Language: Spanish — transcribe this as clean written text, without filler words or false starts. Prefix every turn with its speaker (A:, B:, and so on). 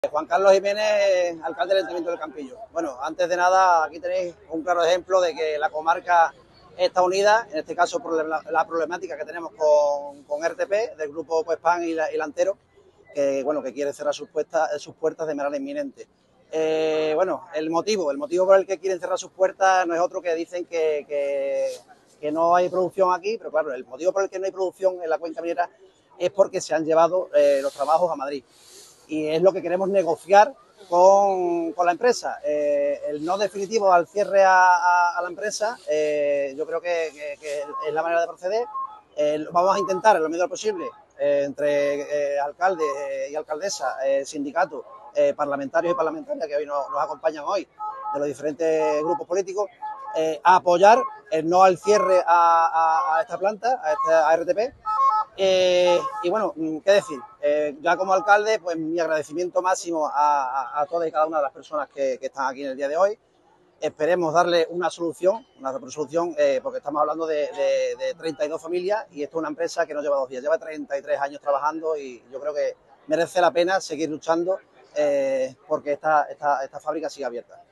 A: Juan Carlos Jiménez, alcalde del Ayuntamiento del Campillo. Bueno, antes de nada, aquí tenéis un claro ejemplo de que la comarca está unida, en este caso por la problemática que tenemos con RTP, del grupo Puespan y Lantero, que bueno, que quiere cerrar sus puertas de manera inminente. Bueno, el motivo por el que quieren cerrar sus puertas no es otro que dicen que no hay producción aquí, pero claro, el motivo por el que no hay producción en la cuenca minera es porque se han llevado los trabajos a Madrid. Y es lo que queremos negociar con la empresa. El no definitivo al cierre a la empresa, yo creo que es la manera de proceder. Vamos a intentar, en lo mejor posible, entre alcalde y alcaldesa, sindicatos, parlamentarios y parlamentarias que hoy nos acompañan hoy, de los diferentes grupos políticos, a apoyar el no al cierre a esta planta, a RTP. Y bueno, qué decir, ya como alcalde, pues mi agradecimiento máximo a todas y cada una de las personas que están aquí en el día de hoy. Esperemos darle una solución, porque estamos hablando de 32 familias y esto es una empresa que no lleva 2 días, lleva 33 años trabajando y yo creo que merece la pena seguir luchando porque esta fábrica siga abierta.